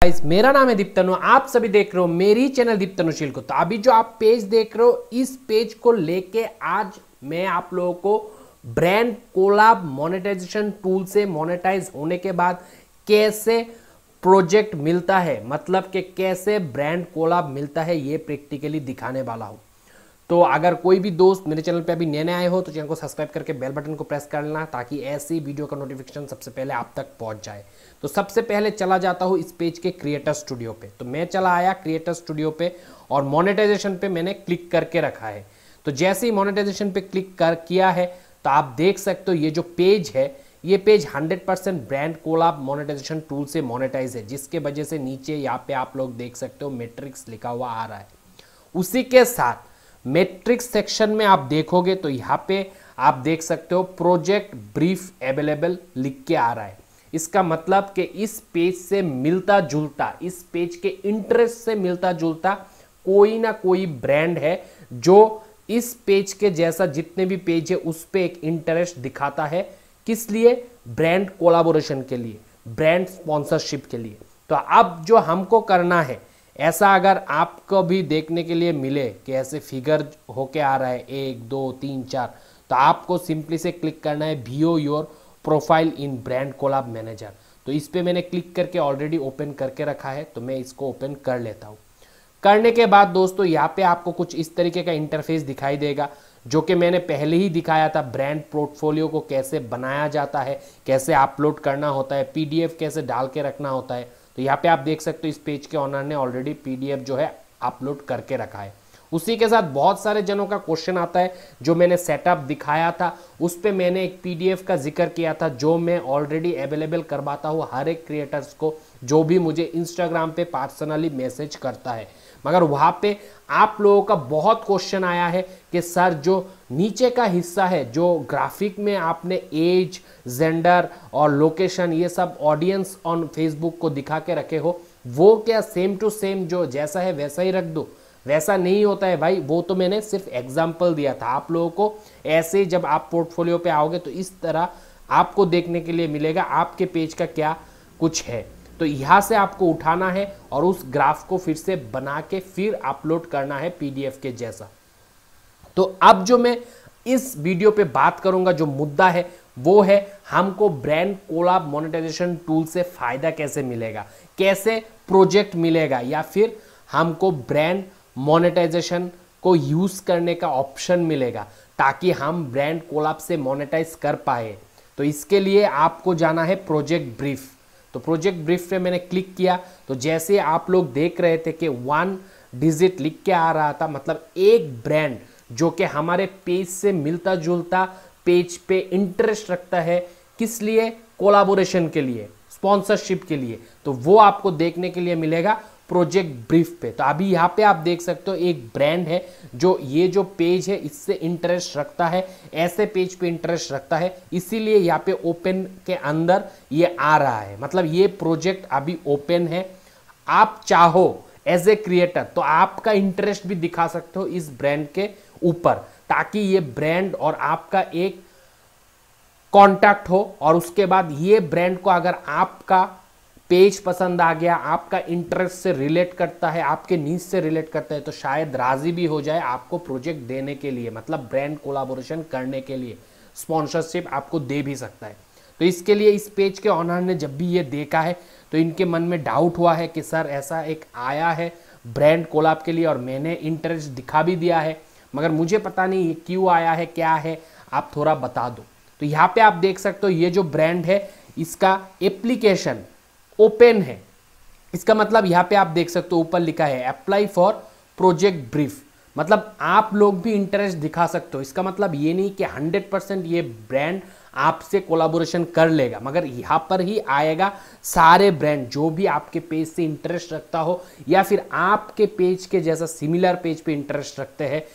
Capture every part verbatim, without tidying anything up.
Guys, मेरा नाम है दीप्तनु। आप सभी देख रहे हो मेरी चैनल दीप्तनु शिल को। तो अभी जो आप पेज देख रहे हो, इस पेज को लेके आज मैं आप लोगों को ब्रांड कोलाब मोनेटाइजेशन टूल से मोनेटाइज होने के बाद कैसे प्रोजेक्ट मिलता है, मतलब कि कैसे ब्रांड कोलाब मिलता है, ये प्रैक्टिकली दिखाने वाला हूं। तो अगर कोई भी दोस्त मेरे चैनल पे अभी नए नए आए हो तो चैनल को सब्सक्राइब करके बेल बटन को प्रेस कर लेना, ताकि ऐसी वीडियो का नोटिफिकेशन सबसे पहले आप तक पहुंच जाए। तो सबसे पहले चला जाता हूं इस पेज के क्रिएटर स्टूडियो पे। तो मैं चला आया क्रिएटर स्टूडियो पे और मोनेटाइजेशन पे मैंने क्लिक करके रखा है। तो जैसे ही मोनेटाइजेशन पे क्लिक कर किया है तो आप देख सकते हो ये जो पेज है, ये page hundred percent brand collab monetisation tool से मोनेटाइज है, जिसके वजह से नीचे यहाँ पे आप लोग देख सकते हो मैट्रिक्स लिखा हुआ आ रहा है। उसी के साथ मैट्रिक्स सेक्शन में आप देखोगे तो यहाँ पे आप देख सकते हो प्रोजेक्ट ब्रीफ अवेलेबल लिख के आ रहा है। इसका मतलब कि इस पेज से मिलता जुलता, इस पेज के इंटरेस्ट से मिलता जुलता कोई ना कोई ब्रांड है जो इस पेज के जैसा जितने भी पेज है उस पे एक इंटरेस्ट दिखाता है। किस लिए? ब्रांड कोलाबोरेशन के लिए, ब्रांड स्पॉन्सरशिप के लिए। तो अब जो हमको करना है, ऐसा अगर आपको भी देखने के लिए मिले कि ऐसे फिगर होके आ रहा है एक दो तीन चार, तो आपको सिंपली से क्लिक करना है view your profile in brand collab manager. तो इस पे मैंने क्लिक करके ऑलरेडी ओपन करके रखा है, तो मैं इसको ओपन कर लेता हूँ। करने के बाद दोस्तों यहाँ पे आपको कुछ इस तरीके का इंटरफेस दिखाई देगा, जो कि मैंने पहले ही दिखाया था। ब्रांड पोर्टफोलियो को कैसे बनाया जाता है, कैसे अपलोड करना होता है, पीडीएफ कैसे डाल के रखना होता है। तो यहाँ पे आप देख सकते हो इस पेज के ऑनर ने ऑलरेडी पीडीएफ जो है अपलोड करके रखा है। उसी के साथ बहुत सारे जनों का क्वेश्चन आता है, जो मैंने सेटअप दिखाया था उस पे मैंने एक पीडीएफ का जिक्र किया था, जो मैं ऑलरेडी अवेलेबल करवाता हूँ हर एक क्रिएटर्स को जो भी मुझे इंस्टाग्राम पे पर्सनली मैसेज करता है। मगर वहाँ पे आप लोगों का बहुत क्वेश्चन आया है कि सर जो नीचे का हिस्सा है, जो ग्राफिक में आपने एज, जेंडर और लोकेशन, ये सब ऑडियंस ऑन फेसबुक को दिखा के रखे हो, वो क्या सेम टू सेम जो जैसा है वैसा ही रख दो? वैसा नहीं होता है भाई, वो तो मैंने सिर्फ एग्जाम्पल दिया था। आप लोगों को ऐसे जब आप पोर्टफोलियो पे आओगे तो इस तरह आपको देखने के लिए मिलेगा आपके पेज का क्या कुछ है। तो यहाँ से आपको उठाना है और उस ग्राफ को फिर से बना के फिर अपलोड करना है पीडीएफ के जैसा। तो अब जो मैं इस वीडियो पे बात करूंगा, जो मुद्दा है वो है हमको ब्रांड कोलाब मोनेटाइजेशन टूल से फायदा कैसे मिलेगा, कैसे प्रोजेक्ट मिलेगा, या फिर हमको ब्रांड मोनेटाइजेशन को यूज करने का ऑप्शन मिलेगा ताकि हम ब्रांड कोलाब से मोनेटाइज कर पाए। तो इसके लिए आपको जाना है प्रोजेक्ट ब्रीफ। तो प्रोजेक्ट ब्रीफ पे मैंने क्लिक किया तो जैसे आप लोग देख रहे थे कि वन डिजिट लिख के आ रहा था, मतलब एक ब्रांड जो कि हमारे पेज से मिलता जुलता पेज पे इंटरेस्ट रखता है। किस लिए? कोलाबोरेशन के लिए, स्पॉन्सरशिप के लिए। तो वो आपको देखने के लिए मिलेगा प्रोजेक्ट ब्रीफ पे। तो अभी यहाँ पे आप देख सकते हो एक ब्रांड है जो ये जो पेज है इससे इंटरेस्ट रखता है, ऐसे पेज पे इंटरेस्ट रखता है, इसीलिए यहाँ पे ओपन के अंदर ये आ रहा है। मतलब ये प्रोजेक्ट अभी ओपन है। आप चाहो एज ए क्रिएटर तो आपका इंटरेस्ट भी दिखा सकते हो इस ब्रांड के ऊपर, ताकि ये ब्रांड और आपका एक कॉन्टैक्ट हो। और उसके बाद ये ब्रांड को अगर आपका पेज पसंद आ गया, आपका इंटरेस्ट से रिलेट करता है, आपके नीड से रिलेट करता है, तो शायद राजी भी हो जाए आपको प्रोजेक्ट देने के लिए, मतलब ब्रांड कोलाबोरेशन करने के लिए, स्पॉन्सरशिप आपको दे भी सकता है। तो इसके लिए इस पेज के ऑनर ने जब भी ये देखा है तो इनके मन में डाउट हुआ है कि सर ऐसा एक आया है ब्रांड कोलाब के लिए और मैंने इंटरेस्ट दिखा भी दिया है, मगर मुझे पता नहीं ये क्यों आया है, क्या है, आप थोड़ा बता दो। तो यहाँ पे आप देख सकते हो ये जो ब्रांड है इसका एप्लीकेशन ओपन है। इसका मतलब यहाँ पे आप देख सकते हो ऊपर लिखा है अप्लाई फॉर प्रोजेक्ट ब्रीफ, मतलब आप लोग भी इंटरेस्ट दिखा सकते हो। इसका मतलब ये नहीं कि हंड्रेड परसेंट ये ब्रांड आपसे कोलाबोरेशन कर लेगा, मगर यहाँ पर ही आएगा सारे ब्रांड जो भी आपके पेज से इंटरेस्ट रखता हो या फिर आपके पेज के जैसा सिमिलर पेज पे इंटरेस्ट रखते हैं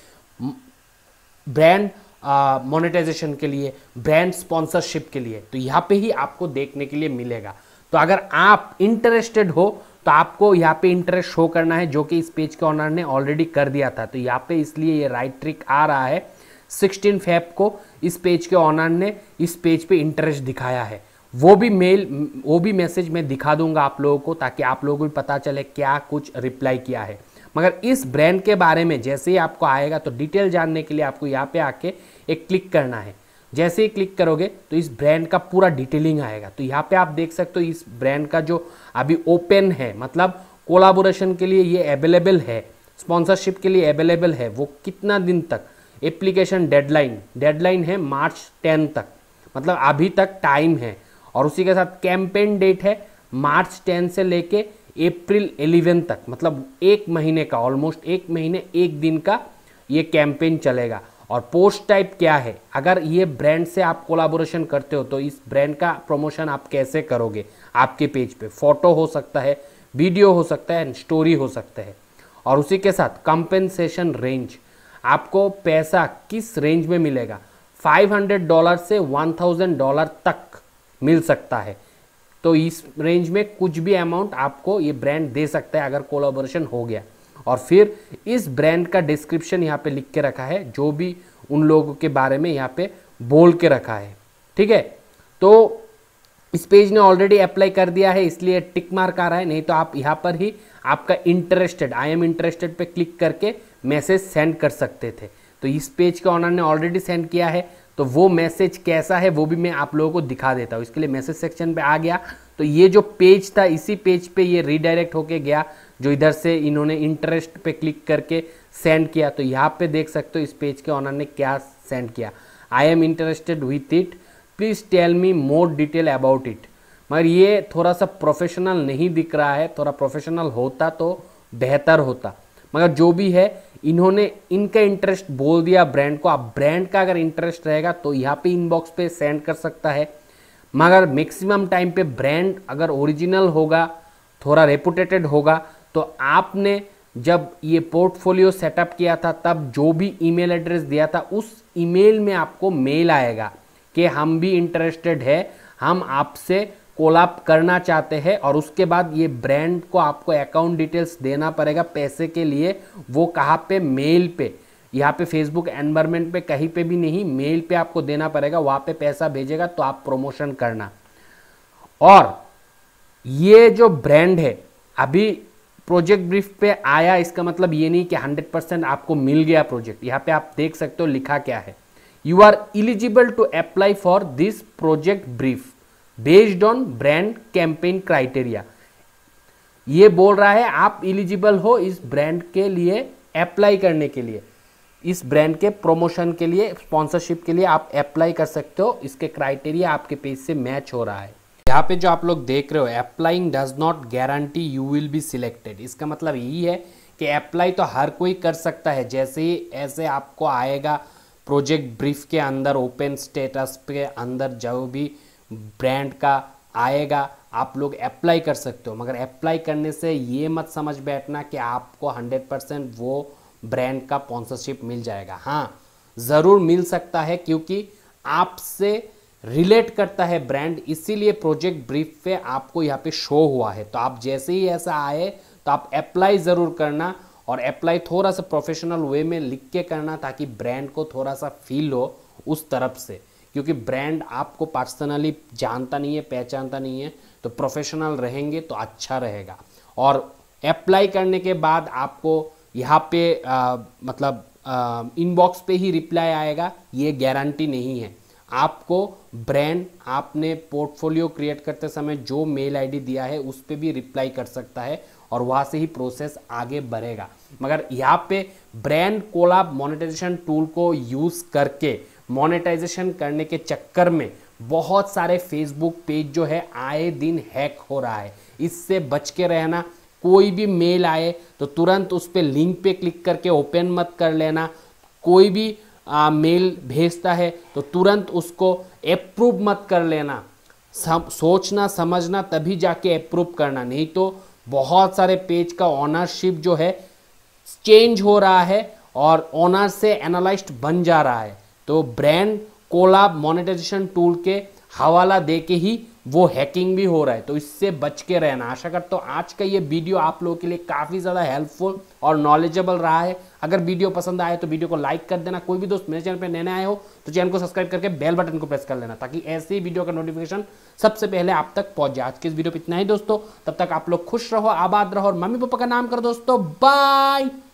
ब्रांड मोनेटाइजेशन के लिए, ब्रांड स्पॉन्सरशिप के लिए। तो यहाँ पे ही आपको देखने के लिए मिलेगा। तो अगर आप इंटरेस्टेड हो तो आपको यहाँ पे इंटरेस्ट शो करना है, जो कि इस पेज के ऑनर ने ऑलरेडी कर दिया था। तो यहाँ पे इसलिए ये राइट ट्रिक आ रहा है। सिक्सटीन फेब को इस पेज के ऑनर ने इस पेज पे इंटरेस्ट दिखाया है। वो भी मेल वो भी मैसेज मैं दिखा दूंगा आप लोगों को, ताकि आप लोगों को भी पता चले क्या कुछ रिप्लाई किया है। मगर इस ब्रांड के बारे में जैसे ही आपको आएगा तो डिटेल जानने के लिए आपको यहाँ पे आके एक क्लिक करना है। जैसे ही क्लिक करोगे तो इस ब्रांड का पूरा डिटेलिंग आएगा। तो यहाँ पे आप देख सकते हो इस ब्रांड का जो अभी ओपन है, मतलब कोलाबोरेशन के लिए ये अवेलेबल है, स्पॉन्सरशिप के लिए अवेलेबल है, वो कितना दिन तक, एप्लीकेशन डेडलाइन डेडलाइन है मार्च टेन तक, मतलब अभी तक टाइम है। और उसी के साथ कैंपेन डेट है मार्च टेन से लेके अप्रैल इलेवन तक, मतलब एक महीने का, ऑलमोस्ट एक महीने एक दिन का ये कैंपेन चलेगा। और पोस्ट टाइप क्या है, अगर ये ब्रांड से आप कोलाबोरेशन करते हो तो इस ब्रांड का प्रमोशन आप कैसे करोगे आपके पेज पे, फोटो हो सकता है, वीडियो हो सकता है, स्टोरी हो सकता है। और उसी के साथ कंपेंसेशन रेंज, आपको पैसा किस रेंज में मिलेगा, पाँच सौ डॉलर से एक हज़ार डॉलर तक मिल सकता है। तो इस रेंज में कुछ भी अमाउंट आपको ये ब्रांड दे सकता है अगर कोलैबोरेशन हो गया। और फिर इस ब्रांड का डिस्क्रिप्शन यहाँ पे लिख के रखा है, जो भी उन लोगों के बारे में यहाँ पे बोल के रखा है, ठीक है। तो इस पेज ने ऑलरेडी अप्लाई कर दिया है इसलिए टिक मार्क आ रहा है, नहीं तो आप यहाँ पर ही आपका इंटरेस्टेड, आई एम इंटरेस्टेड पे क्लिक करके मैसेज सेंड कर सकते थे। तो इस पेज के ऑनर ने ऑलरेडी सेंड किया है, तो वो मैसेज कैसा है वो भी मैं आप लोगों को दिखा देता हूँ। इसके लिए मैसेज सेक्शन पे आ गया तो ये जो पेज था इसी पेज पे ये रीडायरेक्ट होके गया, जो इधर से इन्होंने इंटरेस्ट पे क्लिक करके सेंड किया। तो यहाँ पे देख सकते हो इस पेज के ऑनर ने क्या सेंड किया, I am interested with it, please tell me more detail about it. मगर ये थोड़ा सा प्रोफेशनल नहीं दिख रहा है, थोड़ा प्रोफेशनल होता तो बेहतर होता। मगर जो भी है इन्होंने इनका इंटरेस्ट बोल दिया ब्रांड को। अब ब्रांड का अगर इंटरेस्ट रहेगा तो यहाँ पे इनबॉक्स पे सेंड कर सकता है। मगर मैक्सिमम टाइम पे ब्रांड अगर ओरिजिनल होगा, थोड़ा रेपुटेटेड होगा, तो आपने जब ये पोर्टफोलियो सेटअप किया था तब जो भी ईमेल एड्रेस दिया था उस ईमेल में आपको मेल आएगा कि हम भी इंटरेस्टेड है, हम आपसे कोलैब करना चाहते हैं। और उसके बाद ये ब्रांड को आपको अकाउंट डिटेल्स देना पड़ेगा पैसे के लिए। वो कहाँ पे, मेल पे, यहाँ पे फेसबुक एनवायरनमेंट पे कहीं पे भी नहीं, मेल पे आपको देना पड़ेगा, वहाँ पे पैसा भेजेगा तो आप प्रमोशन करना। और ये जो ब्रांड है अभी प्रोजेक्ट ब्रीफ पे आया, इसका मतलब ये नहीं कि हंड्रेड परसेंट आपको मिल गया प्रोजेक्ट। यहाँ पे आप देख सकते हो लिखा क्या है, you are eligible to apply for this project brief based on brand campaign criteria. ये बोल रहा है आप एलिजिबल हो इस ब्रांड के लिए अप्लाई करने के लिए, इस ब्रांड के प्रमोशन के लिए, स्पॉन्सरशिप के लिए आप अप्लाई कर सकते हो। इसके क्राइटेरिया आपके पेज से मैच हो रहा है। यहाँ पे जो आप लोग देख रहे हो, applying does not guarantee you will be selected, इसका मतलब यही है कि अप्लाई तो हर कोई कर सकता है। जैसे ही ऐसे आपको आएगा प्रोजेक्ट ब्रीफ के अंदर, ओपन स्टेटस के अंदर जो भी ब्रांड का आएगा आप लोग अप्लाई कर सकते हो। मगर अप्लाई करने से ये मत समझ बैठना कि आपको हंड्रेड परसेंट वो ब्रांड का स्पॉन्सरशिप मिल जाएगा। हाँ, ज़रूर मिल सकता है क्योंकि आपसे रिलेट करता है ब्रांड, इसीलिए प्रोजेक्ट ब्रीफ पे आपको यहाँ पे शो हुआ है। तो आप जैसे ही ऐसा आए तो आप अप्लाई ज़रूर करना, और अप्लाई थोड़ा सा प्रोफेशनल वे में लिख के करना ताकि ब्रांड को थोड़ा सा फील हो उस तरफ से, क्योंकि ब्रांड आपको पर्सनली जानता नहीं है, पहचानता नहीं है। तो प्रोफेशनल रहेंगे तो अच्छा रहेगा। और अप्लाई करने के बाद आपको यहाँ पे आ, मतलब इनबॉक्स पे ही रिप्लाई आएगा, ये गारंटी नहीं है। आपको ब्रांड आपने पोर्टफोलियो क्रिएट करते समय जो मेल आईडी दिया है उस पे भी रिप्लाई कर सकता है और वहाँ से ही प्रोसेस आगे बढ़ेगा। मगर यहाँ पे ब्रांड कोलैब मोनेटाइजेशन टूल को यूज़ करके मोनेटाइजेशन करने के चक्कर में बहुत सारे फेसबुक पेज जो है आए दिन हैक हो रहा है। इससे बच के रहना। कोई भी मेल आए तो तुरंत उस पर लिंक पे क्लिक करके ओपन मत कर लेना। कोई भी आ, मेल भेजता है तो तुरंत उसको अप्रूव मत कर लेना। सम, सोचना समझना तभी जाके अप्रूव करना, नहीं तो बहुत सारे पेज का ओनरशिप जो है चेंज हो रहा है और ओनर से एनालिस्ट बन जा रहा है। तो ब्रांड कोलैब मोनेटाइजेशन टूल के हवाला दे के ही वो हैकिंग भी हो रहा है, तो इससे बच के रहना। आशा करता हूँ आज का ये वीडियो आप लोगों के लिए काफ़ी ज़्यादा हेल्पफुल और नॉलेजेबल रहा है। अगर वीडियो पसंद आए तो वीडियो को लाइक कर देना। कोई भी दोस्त मेरे चैनल पे नए आए हो तो चैनल को सब्सक्राइब करके बेल बटन को प्रेस कर लेना, ताकि ऐसे ही वीडियो का नोटिफिकेशन सबसे पहले आप तक पहुंच जाए। आज के इस वीडियो पे इतना ही दोस्तों, तब तक आप लोग खुश रहो, आबाद रहो और मम्मी पापा का नाम करो दोस्तों। बाय।